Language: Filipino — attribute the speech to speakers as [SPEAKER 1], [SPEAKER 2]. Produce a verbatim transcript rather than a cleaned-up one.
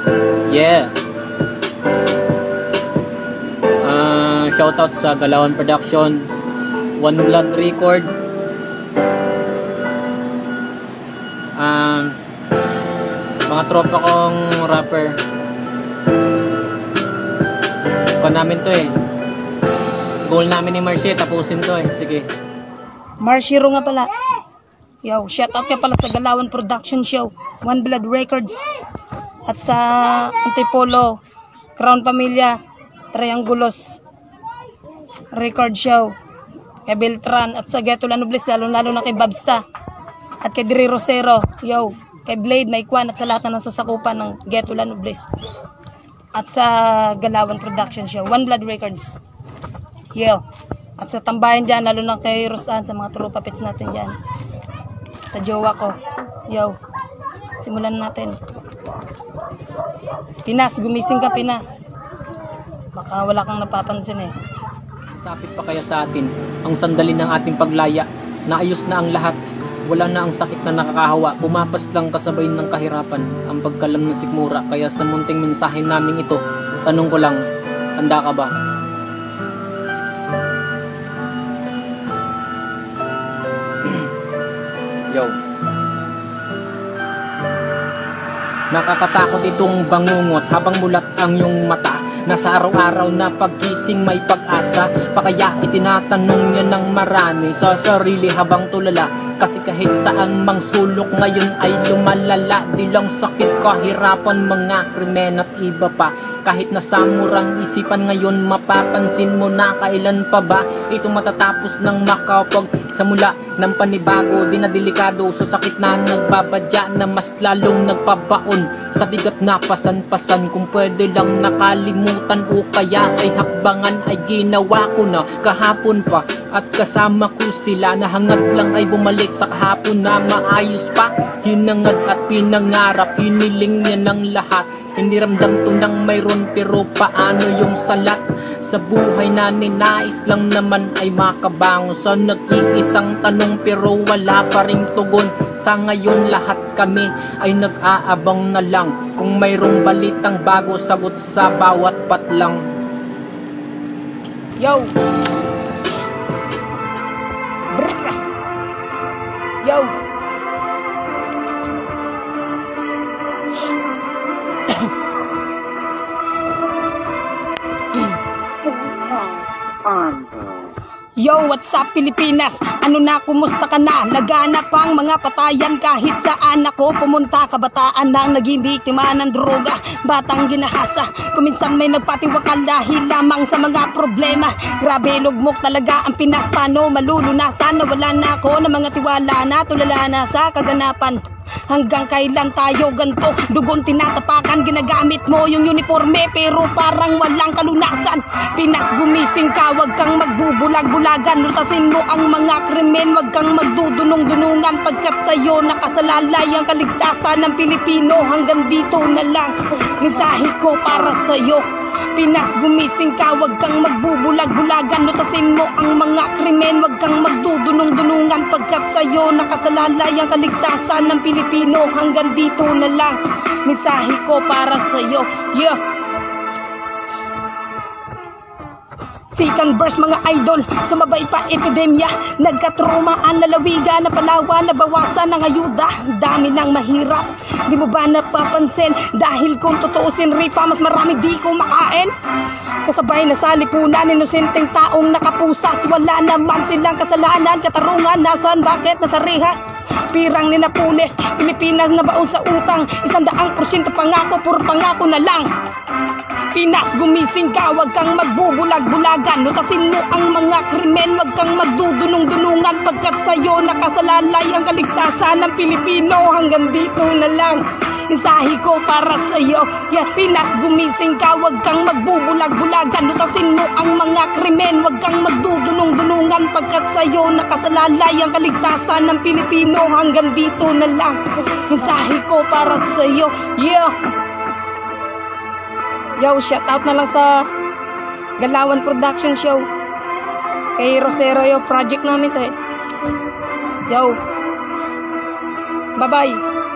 [SPEAKER 1] Yeah. Uh, shoutout sa Galawan Production, One Blood Record. Um, mga tropa kong rapper. Pa namin to eh. Goal namin ni Marcie, tapusin to eh. Sige.
[SPEAKER 2] Marciero nga pala. Yo, shoutout ka pala sa Galawan Production Show, One Blood Records. At sa Antipolo, Crown Pamilya, Triangulos Record Show, kay Beltran, at sa Ghetto Lanobles, lalo-lalo na kay Babsta, at kay Diri Rosero, yo, kay Blade, Maikwan, at sa lahat na nasasakupan ng Ghetto Lanobles. At sa Galawan Production Show, One Blood Records. Yo. At sa tambayan dyan, lalo na kay Rosan, sa mga true puppets natin dyan. Sa jowa ko. Yo. Simulan natin. Pinas, gumising ka Pinas. Baka wala kang napapansin eh.
[SPEAKER 1] Sapit pa kaya sa atin ang sandali ng ating paglaya. Naayos na ang lahat. Wala na ang sakit na nakakahawa. Pumapas lang kasabay ng kahirapan ang pagkalam ng sikmura. Kaya sa munting mensahe namin ito, tanong ko lang, handa ka ba? Yo. Nakakatakot itong bangungot habang mulat ang iyong mata. Nasa araw-araw na paggising may pag-asa. Pa kaya itinatanong niya ng marami sa sarili habang tulala. Kasi kahit saan mang sulok ngayon ay lumalala. Di lang sakit, kahirapan, mga krimen at iba pa. Kahit nasa murang isipan ngayon, mapapansin mo na kailan pa ba ito matatapos ng makapag sa mula ng panibago. Di na delikado sa sakit na nagbabadya na mas lalong nagpabaon sa bigat na pasan-pasan. Kung pwede lang nakalimutan o kaya ay hakbangan ay ginawa ko na kahapon pa. At kasama ko sila na hangad lang ay bumalik sa kahapon na maayos pa. Hinangad at pinangarap, hiniling niya ng lahat. Hindi ramdam to nang mayroon, pero paano yung salat? Sa buhay na ninais lang naman ay makabango sa nag-iisang tanong pero wala pa ring tugon. Sa ngayon lahat kami ay nag-aabang na lang. Kung mayroong balitang bago, sagot sa bawat patlang.
[SPEAKER 2] Yo! Brrr. Yo! Yo, what's up Pilipinas? Ano na, kumusta ka na? Naganap ang mga patayan kahit saan ako pumunta. Kabataan nang naging biktima ng droga, batang ginahasa. Kuminsan may nagpatiwakal dahil lamang sa mga problema. Grabe, lugmok talaga ang Pinas. Paano malulunasan? Nawala na ako ng mga tiwala na tulala na sa kaganapan. Hanggang kailan tayo ganto? Dugon tinatapakan, ginagamit mo yung uniforme pero parang walang kalunasan. Pinas, gumising ka, wag kang magbubulag-bulagan. Lutasin mo ang mga krimen, wag kang magdudunong-dunungan. Pagkat sa'yo nakasalalay ang kaligtasan ng Pilipino. Hanggang dito na lang mensahe ko para sa'yo. Pinas, gumising ka, wag kang magbubulag-bulagan. Lutasin mo ang mga krimen, wag kang magdudunong-dunungan. Pagkat sa'yo nakasalalay ang kaligtasan ng Pilipino. Hanggang dito na lang mensahe ko para sa'yo. Yeah. Second verse mga idol, sumabay pa epidemya. Nagkatrumaan, lalawigan, napalawa, nabawasan ng ayuda. Dami ng mahirap, di mo ba napapansin? Dahil kung tutuusin ripa, mas marami di kumakain. Kasabay na sa lipunan, inosenteng taong nakapusas. Wala naman silang kasalanan, katarungan, nasan, bakit, nasa rehas? Pirang ni Napoles, Pilipinas na baon sa utang. Isang daang porsyento pangako, puro pangako na lang. Pinas, gumising ka, wag kang magbubulag-bulagan. Lutasin mo ang mga krimen, wag kang magdudunong-dunungan. Pagkat sa'yo nakasalalay ang kaligtasan ng Pilipino. Hanggang dito na lang mensahe ko para sa'yo. Yeah, Pinas, gumising ka, wag kang magbubulag-bulagan. Lutasin mo ang mga krimen, wag kang magdudunong-dunungan. Pagkat sa'yo nakasalalay ang kaligtasan ng Pilipino. Hanggang dito na lang mensahe ko para sa'yo. Yeah. Yo, shout out na lang sa Galawan Production Show. Kay Rosero yung project namin tayo. Yo. Bye-bye.